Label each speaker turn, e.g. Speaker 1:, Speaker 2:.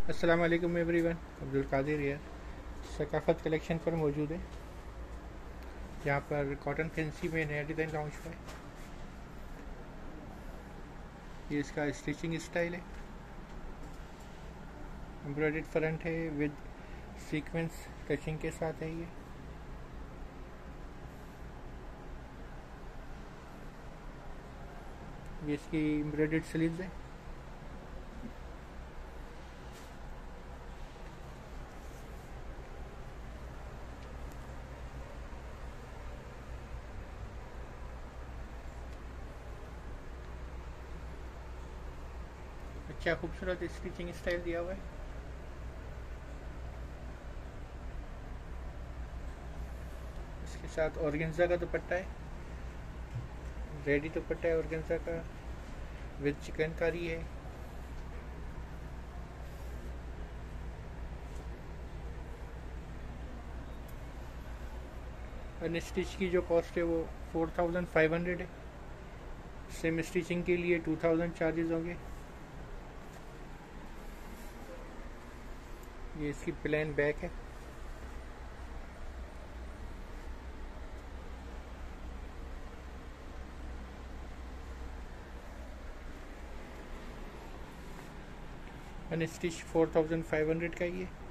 Speaker 1: अस्सलाम वालेकुम एवरीवन। अब्दुल कादिर यार सकाफ़त कलेक्शन पर मौजूद है। यहाँ पर कॉटन फैंसी में नया डिज़ाइन लॉन्च हुआ है। ये इसका स्टिचिंग स्टाइल है। एम्ब्रॉयडर्ड फ्रंट है विद सीक्वेंस टचिंग के साथ है। ये इसकी एम्ब्रॉयडर्ड स्लीव्स है। अच्छा खूबसूरत स्टिचिंग स्टाइल दिया हुआ है। इसके साथ ऑर्गेन्जा का दुपट्टा है। रेडी दुपट्टा है ऑर्गेन्जा का विद चिकनकारी है। अनस्टिच की जो कॉस्ट है वो 4500 है। सेम स्टिचिंग के लिए 2000 चार्जेस होंगे। ये इसकी प्लेन बैक है। अनस्टिच 4500 का ही है।